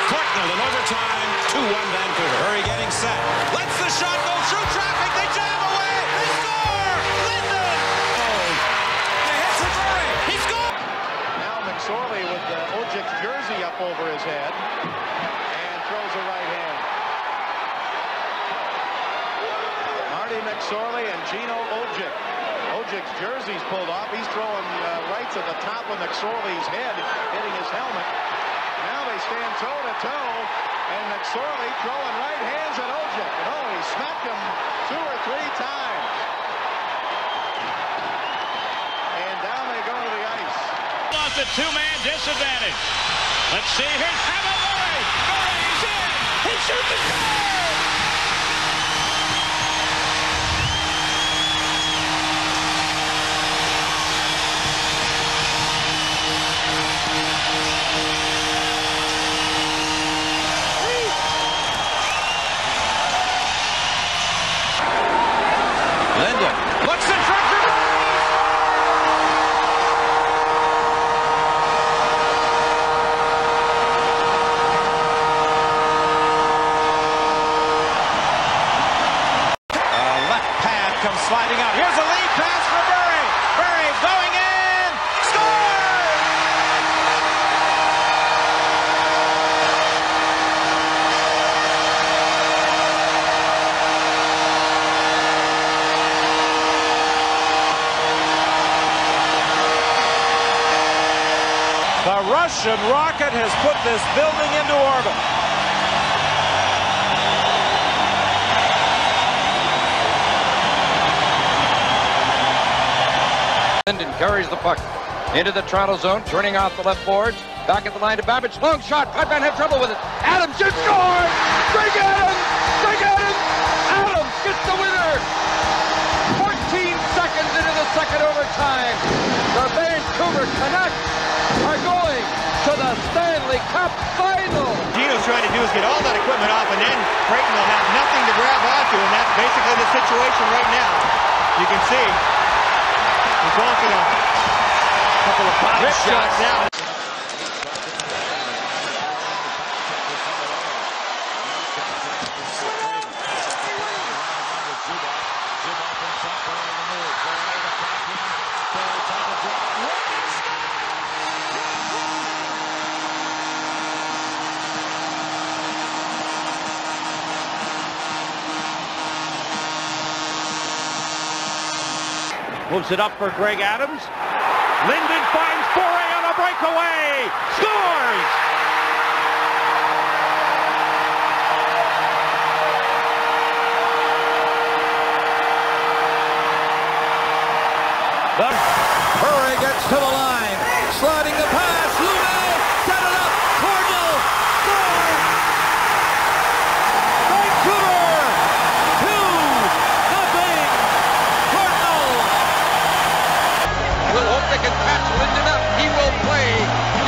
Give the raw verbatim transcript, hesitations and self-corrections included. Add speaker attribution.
Speaker 1: Corknell in overtime, two one Vancouver. Hurry getting set. Lets the shot go through traffic. They jam away. They score! Linden! Oh, they hit Murray. He scored!
Speaker 2: Now McSorley with the Ojic's jersey up over his head and throws a right hand. Marty McSorley and Gino Ojic. Ojic's jersey's pulled off. He's throwing uh, rights at the top of McSorley's head, hitting his helmet. Now they stand toe-to-toe, and McSorley throwing right hands at Ojic. And oh, he smacked him two or three times. And down they go to the ice.
Speaker 3: Lost a two-man disadvantage. Let's see, here's Hammond Murray. Murray's in. He shoots the goal.
Speaker 1: Linden looks in front for uh, left pad comes sliding out. Here's a lead pass for Murray. Murray going in. Scores!
Speaker 4: The Russian rocket has put this building into orbit.
Speaker 5: Linden carries the puck into the Toronto zone, turning off the left boards. Back at the line to Babbage. Long shot. Cutman had trouble with it. Adams should score! Greg Adams! Greg Adams! Adams gets the winner! fourteen seconds into the second overtime. The Vancouver Canucks are going to the Stanley Cup Final.
Speaker 6: Gino's trying to do is get all that equipment off, and then Creighton will have nothing to grab onto, and that's basically the situation right now. You can see he's going for a couple of body shots now.
Speaker 3: Moves it up for Greg Adams. Linden finds Foray on a breakaway. Scores!
Speaker 4: The Murray gets to the line. Sliding the pass. Lume set it up. Cornell score. Vancouver two nothing. Cornell.
Speaker 5: We'll hope they can catch Linden up. He will play